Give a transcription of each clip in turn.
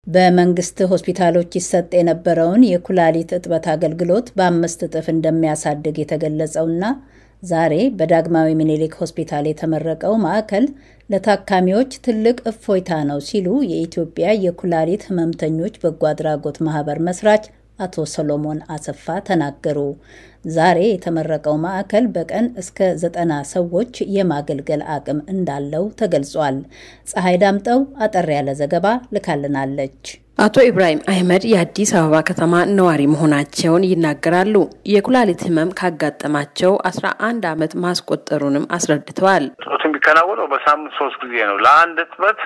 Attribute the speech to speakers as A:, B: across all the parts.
A: በመንግስት ሆስፒታሎች ይሰጥ የነበረውን የኩላሊት እጥበት አገልግሎት በ5 እጥፍ እንደሚያሳድግ የተገለጸውና ዛሬ በዳግማዊ ሚኒሊክ ሆስፒታል የተመረቀው ማዕከል ለታካሚዎች ትልቅ እፎይታ ነው ሲሉ የኢትዮጵያ የኩላሊት ህመምተኞች በጎ አድራጎት ማህበር መስራች አቶ ሰሎሞን አሰፋ ተናገሩ። ዛሬ የተመረቀው ማዕከል በቀን እስከ 90 ሰዎች የማገልገል አቅም እንዳለው ተገልጿል። ፀሐይ ዳምጠው አጠር ያለ ዘገባ ልካልናለች።
B: አቶ ኢብራሂም አህመድ የአዲስ አበባ ከተማ ነዋሪ መሆናቸውን ይናገራሉ። የኩላሊት ህመም ካጋጠማቸው 11 ዓመት ማስቆጠሩንም አስረድተዋል።
C: ጾቱን ቢከናወነው በሳምንት 3 ጊዜ ነው። ለአንድ እጥበት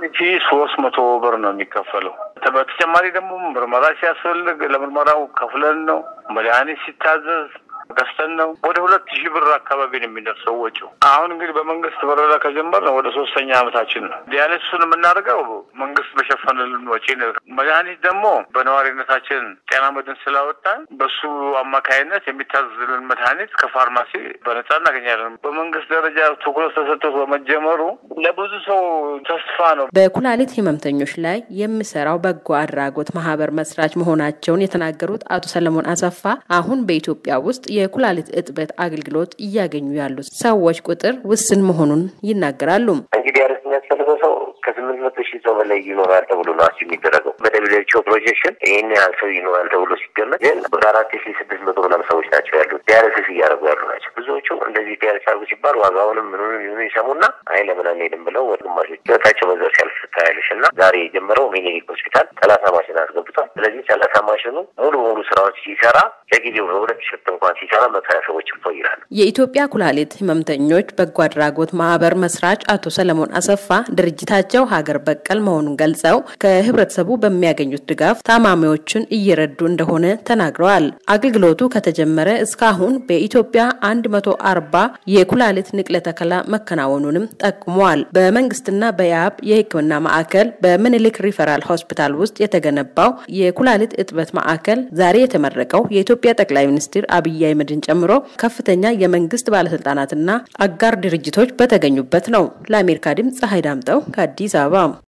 C: 1300 ብር ነው የሚከፈለው። በተጨማሪ ደግሞ ምርመራ ሲያስፈልግ ለምርመራው ከፍለን ነው። መድኃኒት ሲታዘዝ ገዝተን ነው። ወደ 2000 ብር አካባቢ ነው የሚደርሰው ወጪው። አሁን እንግዲህ በመንግስት በረራ ከጀመርን ወደ 3ኛ ዓመታችን ነው። ዲያሊሲሱን የምናደርገው መንግስት በሸፈነልን ወጪ ነው። መድኃኒት ደግሞ በነዋሪነታችን ጤና መድን ስላወጣን በሱ አማካይነት የሚታዘዝልን መድኃኒት ከፋርማሲ በነጻ እናገኛለን። በመንግስት ደረጃ ትኩረት ተሰጥቶት በመጀመሩ ለብዙ ሰው ተስፋ ነው።
B: በኩላሊት ህመምተኞች ላይ የሚሰራው በጎ አድራጎት ማህበር መስራች መሆናቸውን የተናገሩት አቶ ሰለሞን አሰፋ አሁን በኢትዮጵያ ውስጥ የኩላሊት እጥበት አገልግሎት እያገኙ ያሉ ሰዎች ቁጥር ውስን መሆኑን ይናገራሉ።
D: እንግዲህ ያስፈልገው ሰው ከ800,000 ሰው በላይ ይኖራል ተብሎ ነው የሚደረገው። በደብሊውኤችኦ ፕሮጀክሽን ይሄን ያህል ሰው ይኖራል ተብሎ ሲገመት ግን ወደ 4600 ምናምን ሰዎች ናቸው ያሉት ዲያሊሲስ እያደረጉ ያሉ ናቸው። ብዙዎቹ እንደዚህ ዲያሊሲስ አድርጉ ሲባል ዋጋውንም ምኑን ይሰሙና አይ ለምን አንሄድም ብለው ወድማሾች ወጣቸው በዛው ሲያልፍ ታያለሽና ዛሬ የጀመረው ሚኒሊክ ሆስፒታል 30 ማሽን አስገብቷል። ስለዚህ 30 ማሽኑ ሙሉ ስራዎች ሲሰራ ለጊዜው በሁለት ሽፍት እንኳን ሲሰራ 120 ሰዎች ይቆያሉ።
B: የኢትዮጵያ ኩላሊት ህመምተኞች በጎ አድራጎት ማህበር መስራች አቶ ሰለሞን አሰፋ ድርጅታቸው ሀገር በቀል መሆኑን ገልጸው ከህብረተሰቡ በሚያገኙት ድጋፍ ታማሚዎችን እየረዱ እንደሆነ ተናግረዋል። አገልግሎቱ ከተጀመረ እስካሁን በኢትዮጵያ 140 የኩላሊት ንቅለ ተከላ መከናወኑንም ጠቁመዋል። በመንግስትና በያብ የህክምና ማዕከል በሚኒሊክ ሪፈራል ሆስፒታል ውስጥ የተገነባው የኩላሊት እጥበት ማዕከል ዛሬ የተመረቀው የኢትዮጵያ ጠቅላይ ሚኒስትር አብይ አህመድን ጨምሮ ከፍተኛ የመንግስት ባለስልጣናትና አጋር ድርጅቶች በተገኙበት ነው። ለአሜሪካ ድምጽ ፀሐይ ዳምጠው ከአዲስ አበባ